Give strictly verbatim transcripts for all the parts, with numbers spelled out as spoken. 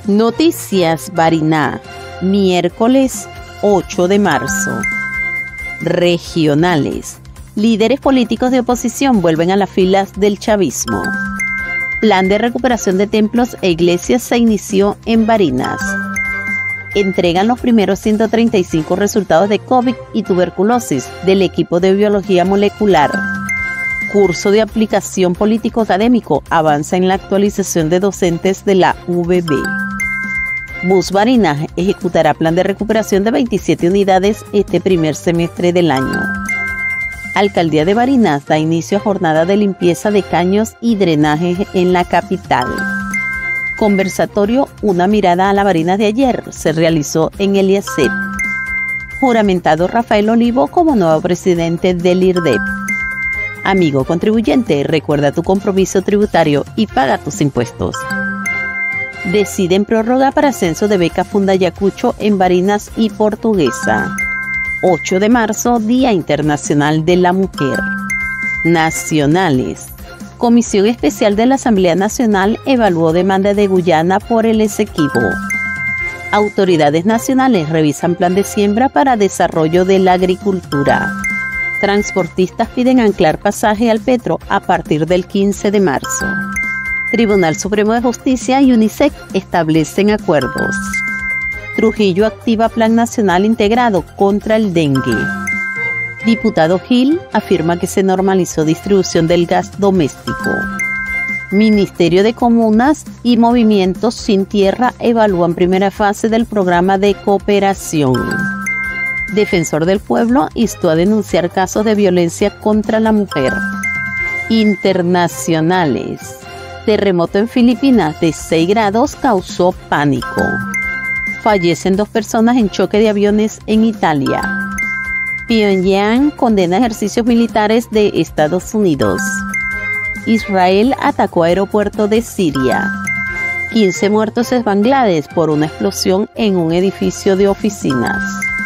Noticias Bariná, miércoles ocho de marzo. Regionales. Líderes políticos de oposición vuelven a las filas del chavismo. Plan de recuperación de templos e iglesias se inició en Barinas. Entregan los primeros ciento treinta y cinco resultados de COVID y tuberculosis del equipo de biología molecular. Curso de aplicación político-académico avanza en la actualización de docentes de la U V B. Bus Barinas ejecutará plan de recuperación de veintisiete unidades este primer semestre del año. Alcaldía de Barinas da inicio a jornada de limpieza de caños y drenaje en la capital. Conversatorio Una mirada a la Barinas de ayer se realizó en el I A C E P. Juramentado Rafael Olivo como nuevo presidente del I R D E P. Amigo contribuyente, recuerda tu compromiso tributario y paga tus impuestos. Deciden prórroga para ascenso de beca Funda Yacucho en Barinas y Portuguesa. ocho de marzo, Día Internacional de la Mujer. Nacionales. Comisión Especial de la Asamblea Nacional evaluó demanda de Guyana por el Esequibo. Autoridades nacionales revisan plan de siembra para desarrollo de la agricultura. Transportistas piden anclar pasaje al Petro a partir del quince de marzo. Tribunal Supremo de Justicia y UNICEF establecen acuerdos. Trujillo activa Plan Nacional Integrado contra el dengue. Diputado Gil afirma que se normalizó distribución del gas doméstico. Ministerio de Comunas y Movimientos Sin Tierra evalúan primera fase del programa de cooperación. Defensor del Pueblo instó a denunciar casos de violencia contra la mujer. Internacionales. Terremoto en Filipinas de seis grados causó pánico. Fallecen dos personas en choque de aviones en Italia. Pyongyang condena ejercicios militares de Estados Unidos. Israel atacó aeropuerto de Siria. quince muertos en Bangladesh por una explosión en un edificio de oficinas.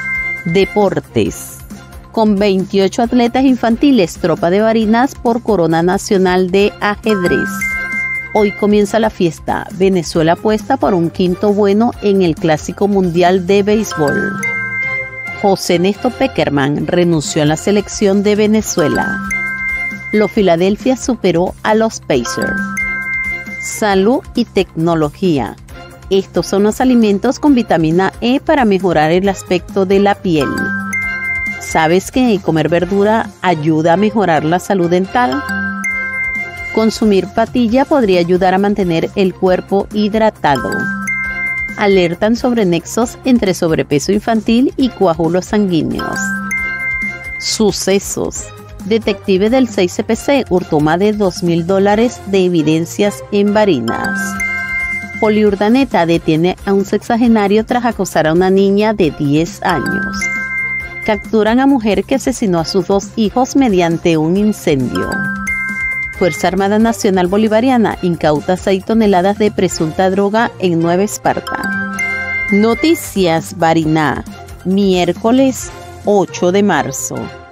Deportes. Con veintiocho atletas infantiles, tropa de Barinas por Corona Nacional de Ajedrez. Hoy comienza la fiesta. Venezuela apuesta por un quinto bueno en el Clásico Mundial de Béisbol. José Néstor Peckerman renunció a la selección de Venezuela. Los Philadelphia superó a los Pacers. Salud y tecnología. Estos son los alimentos con vitamina E para mejorar el aspecto de la piel. ¿Sabes que comer verdura ayuda a mejorar la salud dental? Consumir patilla podría ayudar a mantener el cuerpo hidratado. Alertan sobre nexos entre sobrepeso infantil y coágulos sanguíneos. Sucesos. Detective del seis C P C hurtó más de dos mil dólares de evidencias en Barinas. Poliurdaneta detiene a un sexagenario tras acosar a una niña de diez años. Capturan a mujer que asesinó a sus dos hijos mediante un incendio. Fuerza Armada Nacional Bolivariana incauta seis toneladas de presunta droga en Nueva Esparta. Noticias Bariná, miércoles ocho de marzo.